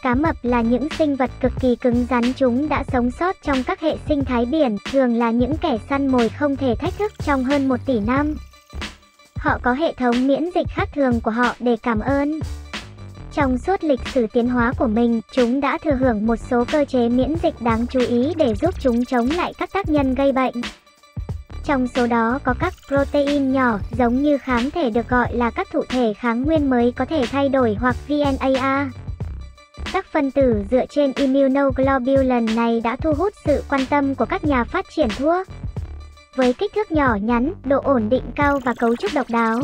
Cá mập là những sinh vật cực kỳ cứng rắn, chúng đã sống sót trong các hệ sinh thái biển, thường là những kẻ săn mồi không thể thách thức trong hơn 1 tỷ năm. Họ có hệ thống miễn dịch khác thường của họ để cảm ơn. Trong suốt lịch sử tiến hóa của mình, chúng đã thừa hưởng một số cơ chế miễn dịch đáng chú ý để giúp chúng chống lại các tác nhân gây bệnh. Trong số đó có các protein nhỏ, giống như kháng thể được gọi là các thụ thể kháng nguyên mới có thể thay đổi hoặc VNAA. Các phân tử dựa trên immunoglobulin này đã thu hút sự quan tâm của các nhà phát triển thuốc. Với kích thước nhỏ nhắn, độ ổn định cao và cấu trúc độc đáo,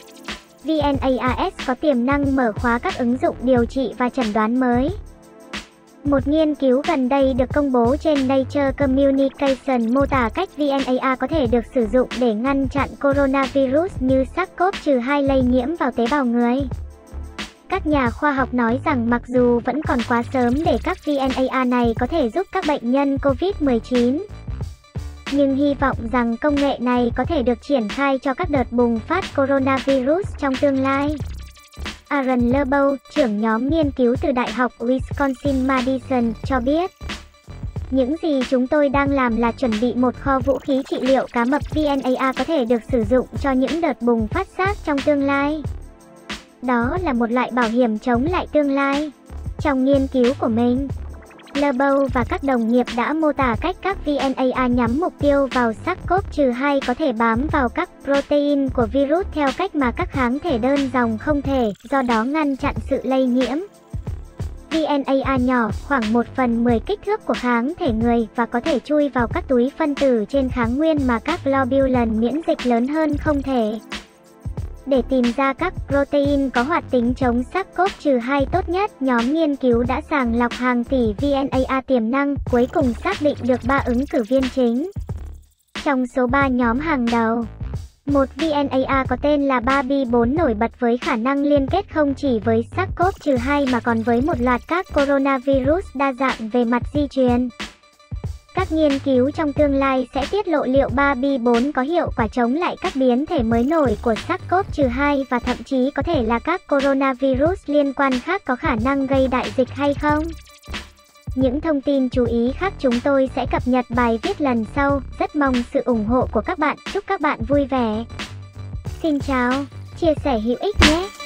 VNAAS có tiềm năng mở khóa các ứng dụng điều trị và chẩn đoán mới. Một nghiên cứu gần đây được công bố trên Nature Communication mô tả cách VNAA có thể được sử dụng để ngăn chặn coronavirus như SARS-CoV-2 lây nhiễm vào tế bào người. Các nhà khoa học nói rằng mặc dù vẫn còn quá sớm để các VNAA này có thể giúp các bệnh nhân COVID-19, nhưng hy vọng rằng công nghệ này có thể được triển khai cho các đợt bùng phát coronavirus trong tương lai. Aaron LeBeau, trưởng nhóm nghiên cứu từ Đại học Wisconsin-Madison, cho biết: những gì chúng tôi đang làm là chuẩn bị một kho vũ khí trị liệu cá mập VNAA có thể được sử dụng cho những đợt bùng phát SARS trong tương lai. Đó là một loại bảo hiểm chống lại tương lai. Trong nghiên cứu của mình, LeBeau và các đồng nghiệp đã mô tả cách các VNAA nhắm mục tiêu vào SARS-CoV-2 có thể bám vào các protein của virus theo cách mà các kháng thể đơn dòng không thể, do đó ngăn chặn sự lây nhiễm. VNAA nhỏ, khoảng 1/10 kích thước của kháng thể người, và có thể chui vào các túi phân tử trên kháng nguyên mà các globulin miễn dịch lớn hơn không thể. Để tìm ra các protein có hoạt tính chống SARS-CoV-2 tốt nhất, nhóm nghiên cứu đã sàng lọc hàng tỷ VNAA tiềm năng, cuối cùng xác định được 3 ứng cử viên chính. Trong số 3 nhóm hàng đầu, một VNAA có tên là BARB4 nổi bật với khả năng liên kết không chỉ với SARS-CoV-2 mà còn với một loạt các coronavirus đa dạng về mặt di truyền. Các nghiên cứu trong tương lai sẽ tiết lộ liệu BARB4 có hiệu quả chống lại các biến thể mới nổi của SARS-CoV-2 và thậm chí có thể là các coronavirus liên quan khác có khả năng gây đại dịch hay không. Những thông tin chú ý khác chúng tôi sẽ cập nhật bài viết lần sau. Rất mong sự ủng hộ của các bạn. Chúc các bạn vui vẻ. Xin chào, chia sẻ hữu ích nhé.